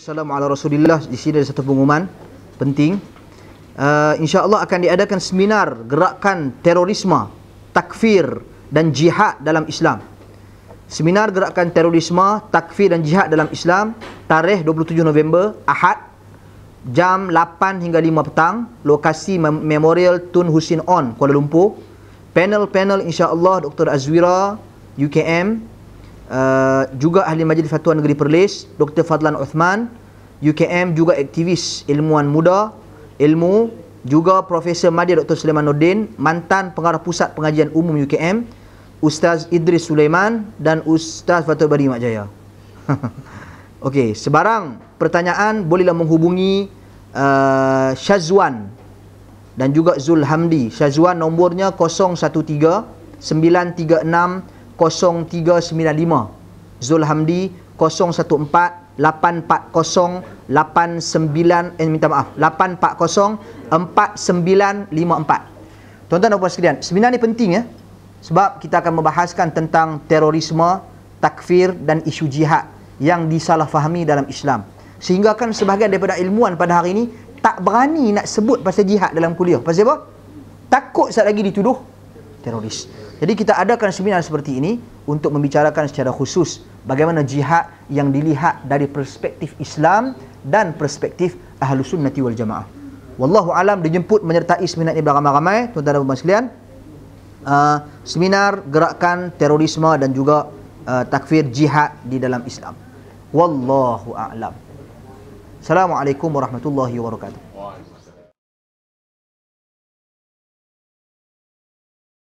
Wassalamu ala Rasulillah. Di sini ada satu pengumuman penting. InsyaAllah akan diadakan seminar gerakan terorisme, takfir dan jihad dalam Islam. Seminar gerakan terorisme, takfir dan jihad dalam Islam, tarikh 27 November, Ahad, jam 8 hingga 5 petang, lokasi Memorial Tun Hussein On, Kuala Lumpur. Panel insyaAllah Dr. Azwira, UKM, juga Ahli Majlis Fatwa Negeri Perlis, Dr. Fadlan Uthman, UKM, juga aktivis ilmuwan muda, ilmu, juga Profesor Madya Dr. Sulaiman Nordin, mantan pengarah Pusat Pengajian Umum UKM, Ustaz Idris Sulaiman dan Ustaz Fatul Bari Mak Jaya. Okey, sebarang pertanyaan bolehlah menghubungi Syazwan dan juga Zul Hamdi. Syazwan nombornya 013 936 0395. Zul Hamdi 014 840 89 4954. Tuan-tuan dan puan sekalian, seminar ni penting ya. Sebab kita akan membahaskan tentang terorisme, takfir dan isu jihad yang disalahfahami dalam Islam. Sehingga kan sebahagian daripada ilmuwan pada hari ini tak berani nak sebut pasal jihad dalam kuliah. Pasal apa? Takut sekali lagi dituduh teroris. Jadi kita adakan seminar seperti ini untuk membicarakan secara khusus bagaimana jihad yang dilihat dari perspektif Islam dan perspektif Ahlus Sunnati wal Jamaah. Wallahu alam, dijemput menyertai seminar ini beramai-ramai tuan-tuan dan puan sekalian. Seminar gerakan terorisme dan juga takfir jihad di dalam Islam. Wallahu a'lam. Assalamualaikum warahmatullahi wabarakatuh.